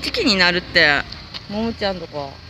時期になるって、ももちゃんとこ。